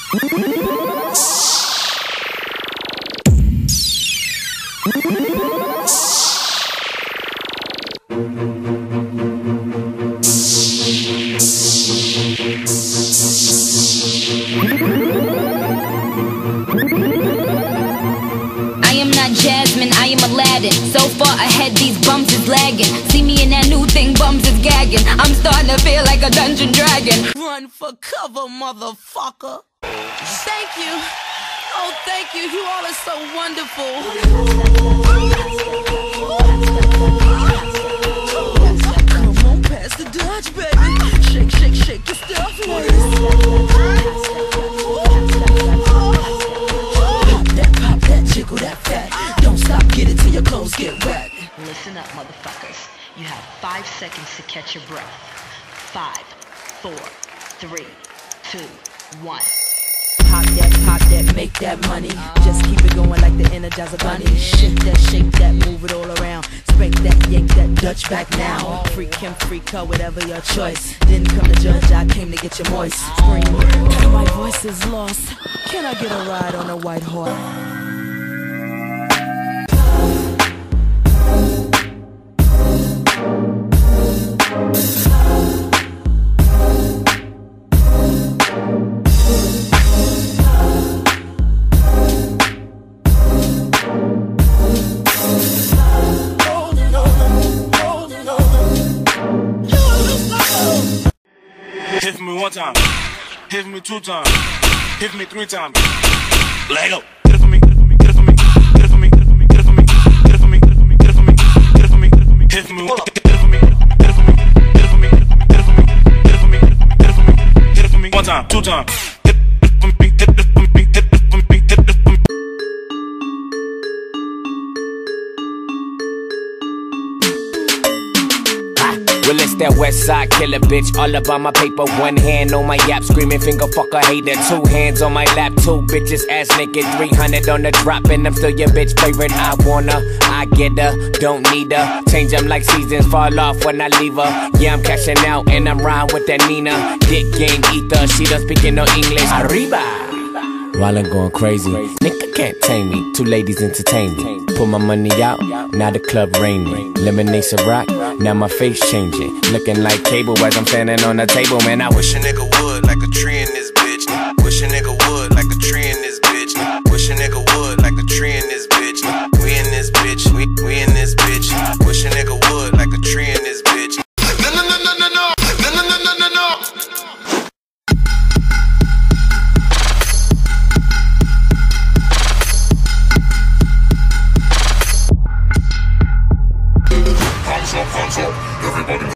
am not Jasmine, I am Aladdin. So far ahead, these bums is lagging. See me in that new thing, bums is gagging. I'm starting to feel like a dungeon dragon. Run for cover, motherfucker. Thank you. Oh, thank you. You all are so wonderful. Come on, pass the Dutch, baby. Shake, shake, shake your stuff, ladies. Jiggle that fat. Don't stop, get it till your clothes get wet. Listen up, motherfuckers. You have 5 seconds to catch your breath. 5, 4, 3, 2, 1. Pop that, make that money. Just keep it going like the Energizer Bunny. Shake that, move it all around. Spank that, yank that Dutch back now. Freak him, freak her, whatever your choice. Didn't come to judge, I came to get you moist. Scream, my voice is lost. Can I get a ride on a white horse? Hit me 1 time, hit me 2 times, hit me 3 times. Lego. Get it for me, get it for me, get it for me, get it for me, get it for me, get it for me, get it for me, get it for me, get it for me, get it for me, get it for me, hit me 1 time, get it for me, get it for me, get it for me, get it for me, get it for me, get it for me, get it for me 1 time, 2 times. Hit it for me, hit it for me, hit it for me, hit it for me. Well, it's that west side killer bitch, all up on my paper. 1 hand on my yap, screaming finger fucker hater. 2 hands on my lap, 2 bitches ass naked. 300 on the drop, and I'm still your bitch favorite. I wanna, I get her, don't need her. Change them like seasons, fall off when I leave her. Yeah, I'm cashing out, and I'm riding with that Nina. Dick game ether, she done speaking no English. Arriba! While I'm going crazy, nigga can't tame me. 2 ladies entertain me. Put my money out, now the club raining. Lemonade rock, now my face changing. Looking like cable as I'm standing on the table. Man, I wish a nigga would like a tree in this bitch. Wish a nigga would like a tree in this bitch. Wish a nigga would like a tree in this bitch. We in this bitch, we in this bitch. Wish a nigga would like a tree in this bitch. No, no, no, no, no, no, no, no, no, no, no. Hands up, everybody.